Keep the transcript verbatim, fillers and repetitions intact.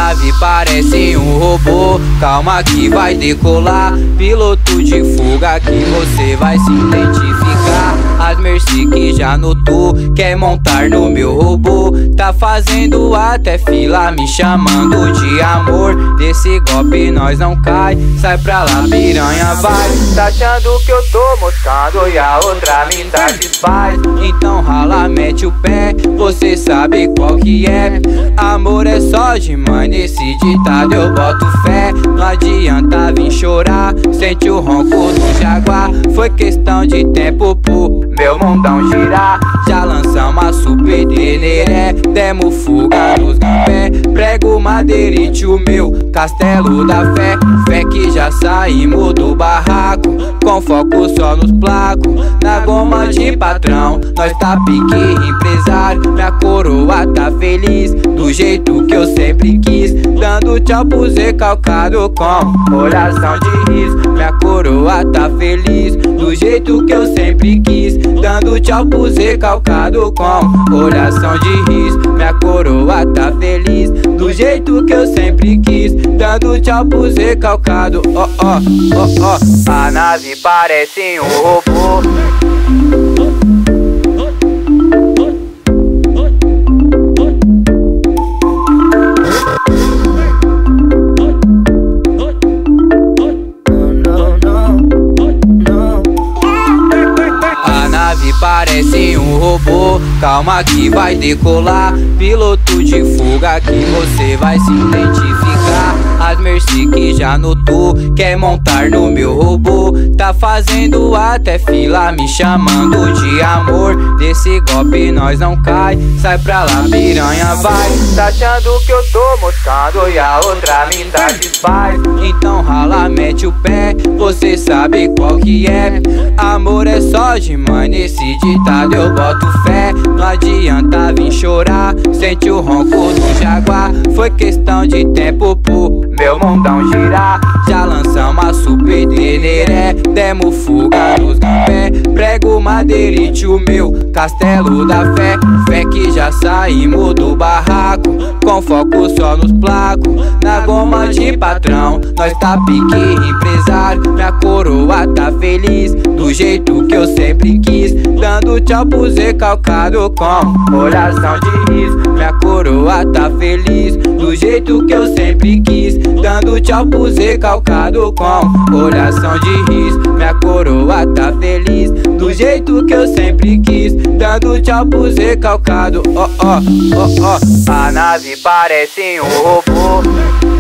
nave parece um robô, calma que vai decolar. Piloto de fuga que você vai se identificar. As Mercy que já notou, quer montar no meu robô. Tá fazendo até fila me chamando de amor. Desse golpe nós não cai, sai pra lá piranha vai. Tá achando que eu tô moscando e a outra me satisfaz. Então rala, mete o pé, você sabe qual que é. Amor é só de mãe, nesse ditado eu boto fé. Não adianta vir chorar, sente o ronco do jaguar. Foi questão de tempo pro meu mundão girar. Já lançamos a super deneré, demos fuga nos pé. Prego madeirite o meu castelo da fé. Fé que já saímos do barraco, com foco só nos placos. Na goma de patrão, nós tá pique empresário. Minha coroa tá feliz, do jeito que eu sempre quis. Dando tchau pro Zé Calcado com oração de riso. Minha coroa tá feliz, do jeito que eu sempre quis. Dando tchau pro Zé Calcado com oração de riso. Minha coroa tá feliz, do jeito que eu sempre quis. Dando tchau pro Zé Calcado, ó ó ó ó. A nave parece um robô. Parece um robô, calma que vai decolar. Piloto de fuga que você vai se identificar. As Mercy que já notou, quer montar no meu robô. Tá fazendo até fila me chamando de amor. Desse golpe nós não cai, sai pra lá piranha vai. Tá achando que eu tô moscando e a outra me satisfaz. Então rala, mete o pé, você sabe qual que é. Amor é só de mãe, nesse ditado eu boto fé. Não adianta vir chorar, sente o ronco do jaguar. Foi questão de tempo pro meu mundão girar. Já lançamos a super deneré, demos fuga nos pé. Prego madeirite o meu castelo da fé. Fé que já saímos do barraco, com foco só nos placos. Na goma de patrão, nós tá pique empresário. Minha coroa tá feliz, do jeito que eu sempre quis. Dando tchau pro Zé Calcado com oração de riso. Minha coroa tá feliz, do jeito que eu sempre quis. Dando tchau pro Zé Calcado com oração de riso. Minha coroa tá feliz, do jeito que eu sempre quis. Dando tchau pro Zé Calcado, ó ó ó ó. A nave parece um robô.